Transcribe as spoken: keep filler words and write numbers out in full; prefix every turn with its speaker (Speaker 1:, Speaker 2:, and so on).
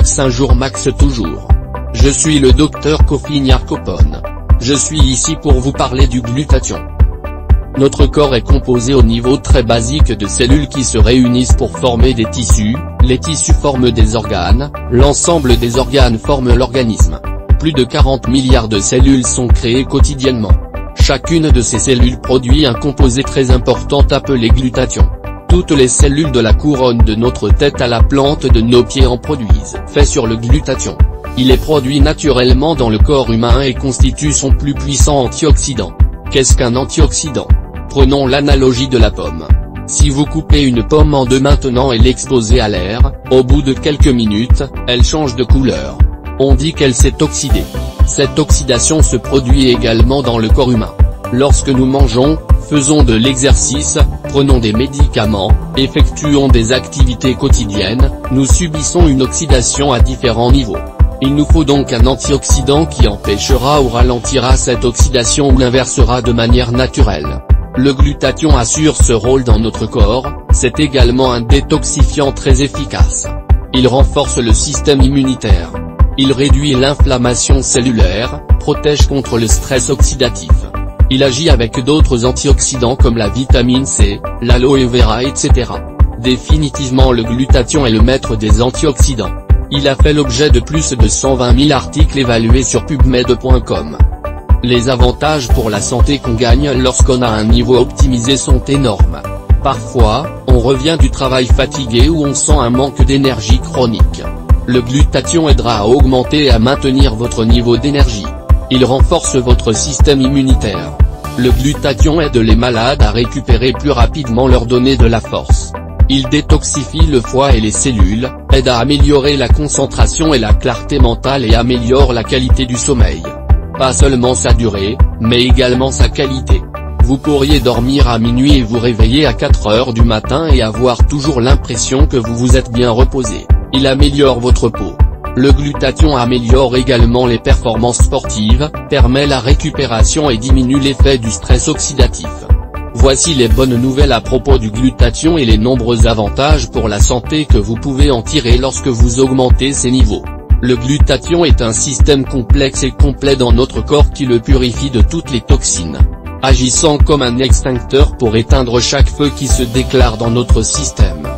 Speaker 1: cinq jours max toujours. Je suis le docteur Kofi Nyarkopon. Je suis ici pour vous parler du glutathion. Notre corps est composé au niveau très basique de cellules qui se réunissent pour former des tissus, les tissus forment des organes, l'ensemble des organes forment l'organisme. Plus de quarante milliards de cellules sont créées quotidiennement. Chacune de ces cellules produit un composé très important appelé glutathion. Toutes les cellules de la couronne de notre tête à la plante de nos pieds en produisent. Fait sur le glutathion. Il est produit naturellement dans le corps humain et constitue son plus puissant antioxydant. Qu'est-ce qu'un antioxydant? Prenons l'analogie de la pomme. Si vous coupez une pomme en deux maintenant et l'exposez à l'air, au bout de quelques minutes, elle change de couleur. On dit qu'elle s'est oxydée. Cette oxydation se produit également dans le corps humain. Lorsque nous mangeons, faisons de l'exercice, prenons des médicaments, effectuons des activités quotidiennes, nous subissons une oxydation à différents niveaux. Il nous faut donc un antioxydant qui empêchera ou ralentira cette oxydation ou l'inversera de manière naturelle. Le glutathion assure ce rôle dans notre corps, c'est également un détoxifiant très efficace. Il renforce le système immunitaire. Il réduit l'inflammation cellulaire, protège contre le stress oxydatif. Il agit avec d'autres antioxydants comme la vitamine C, l'aloe vera et cetera. Définitivement le glutathion est le maître des antioxydants. Il a fait l'objet de plus de cent vingt mille articles évalués sur PubMed point com. Les avantages pour la santé qu'on gagne lorsqu'on a un niveau optimisé sont énormes. Parfois, on revient du travail fatigué ou on sent un manque d'énergie chronique. Le glutathion aidera à augmenter et à maintenir votre niveau d'énergie. Il renforce votre système immunitaire. Le glutathion aide les malades à récupérer plus rapidement leur donner de la force. Il détoxifie le foie et les cellules, aide à améliorer la concentration et la clarté mentale et améliore la qualité du sommeil. Pas seulement sa durée, mais également sa qualité. Vous pourriez dormir à minuit et vous réveiller à quatre heures du matin et avoir toujours l'impression que vous vous êtes bien reposé. Il améliore votre peau. Le glutathion améliore également les performances sportives, permet la récupération et diminue l'effet du stress oxydatif. Voici les bonnes nouvelles à propos du glutathion et les nombreux avantages pour la santé que vous pouvez en tirer lorsque vous augmentez ces niveaux. Le glutathion est un système complexe et complet dans notre corps qui le purifie de toutes les toxines, agissant comme un extincteur pour éteindre chaque feu qui se déclare dans notre système.